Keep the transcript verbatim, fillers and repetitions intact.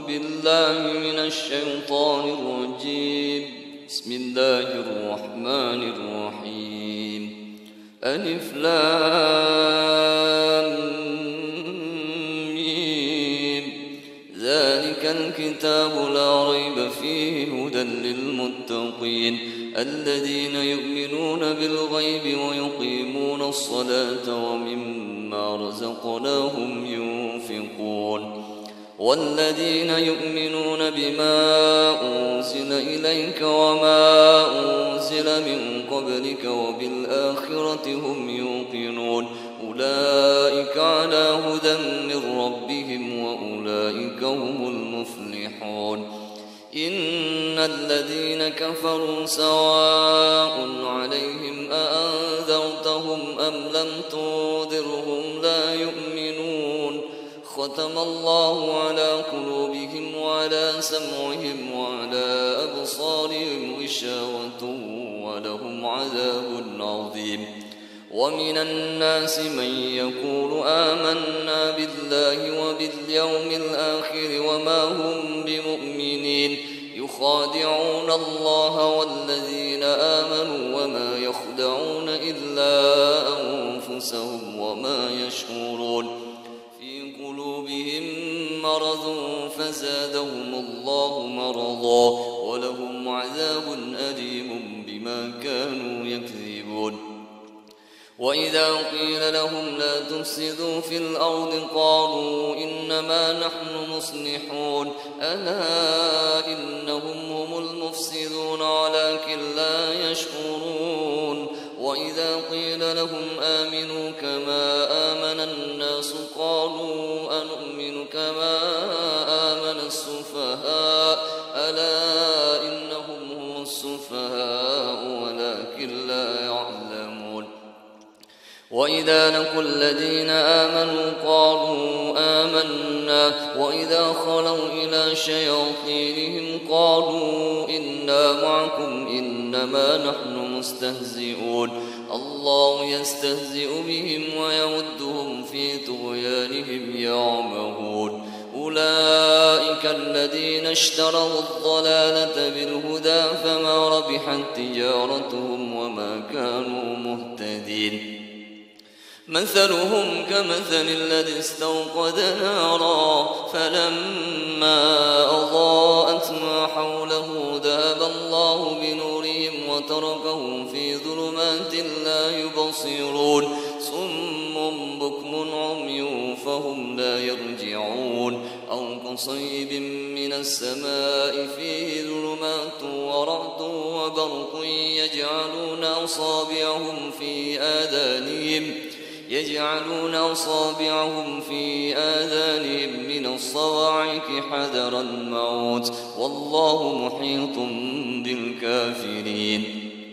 بالله من الشيطان الرجيم. بسم الله الرحمن الرحيم. ألف لام ميم. ذلك الكتاب لا ريب فيه هدى للمتقين الذين يؤمنون بالغيب ويقيمون الصلاة ومما رزقناهم ينفقون والذين يؤمنون بما أنزل إليك وما أنزل من قبلك وبالآخرة هم يوقنون أولئك على هدى من ربهم وأولئك هم المفلحون. إن الذين كفروا سواء عليهم أأنذرتهم أم لم تنذرهم لا يؤمنون ختم الله على قلوبهم وعلى سمعهم وعلى أبصارهم غشاوة ولهم عذاب عظيم. ومن الناس من يقول آمنا بالله وباليوم الآخر وما هم بمؤمنين يخادعون الله والذين آمنوا وما يخدعون إلا أنفسهم وما يشعرون. في قلوبهم مرض فزادهم الله مرضا ولهم عذاب أليم بما كانوا يكذبون. وإذا قيل لهم لا تفسدوا في الأرض قالوا إنما نحن مصلحون ألا إنهم هم المفسدون ولكن لا يشعرون. وإذا قيل لهم آمنوا كما آمن الناس قالوا أنؤمن كما آمن السفهاء ألا إنهم هم السفهاء ولكن لا يعلمون. وإذا لقوا الذين آمنوا قالوا آمنا وإذا خلوا إلى شياطينهم قالوا إنا معكم إنما نحن مستهزئون الله يستهزئ بهم ويمدهم في طغيانهم يعمهون. أولئك الذين اشتروا الضلالة بالهدى فما ربحت تجارتهم وما كانوا مهتدين. مثلهم كمثل الذي استوقد نارا فلما أضاءت ما حوله ذهب الله بنورهم وتركهم في ظلمات لا يبصرون صم بكم عمي فهم لا يرجعون. أو كصيب من السماء فيه ظلمات ورعد وبرق يجعلون أصابعهم في آذانهم يجعلون أصابعهم في آذانهم من الصواعق حذر الموت والله محيط بالكافرين.